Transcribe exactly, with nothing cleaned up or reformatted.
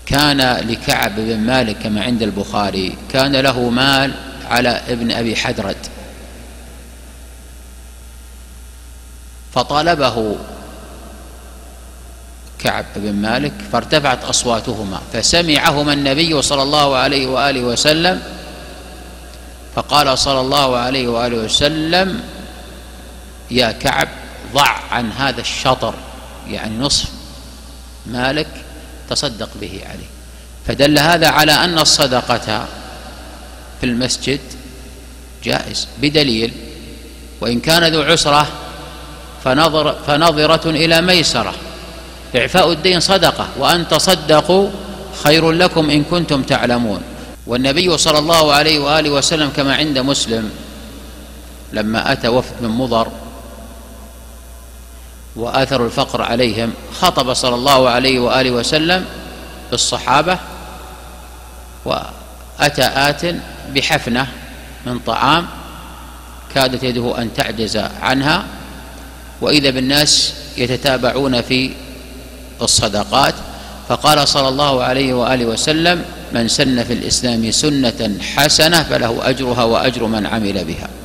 كان لكعب بن مالك كما عند البخاري كان له مال على ابن أبي حدرد، فطالبه كعب بن مالك فارتفعت أصواتهما، فسمعهما النبي صلى الله عليه وآله وسلم، فقال صلى الله عليه وآله وسلم: يا كعب ضع عن هذا الشطر، يعني نصف مالك، تصدق به عليه. فدل هذا على أن الصدقة في المسجد جائز بدليل: وإن كان ذو عسرة فنظر فنظرة إلى ميسرة، إعفاء الدين صدقة، وأن تصدقوا خير لكم إن كنتم تعلمون. والنبي صلى الله عليه وآله وسلم كما عند مسلم لما أتى وفد من مضر وآثروا الفقر عليهم، خطب صلى الله عليه وآله وسلم بالصحابة، وأتى آت بحفنة من طعام كادت يده أن تعجز عنها، وإذا بالناس يتتابعون في الصدقات، فقال صلى الله عليه وآله وسلم: من سن في الإسلام سنة حسنة فله أجرها وأجر من عمل بها.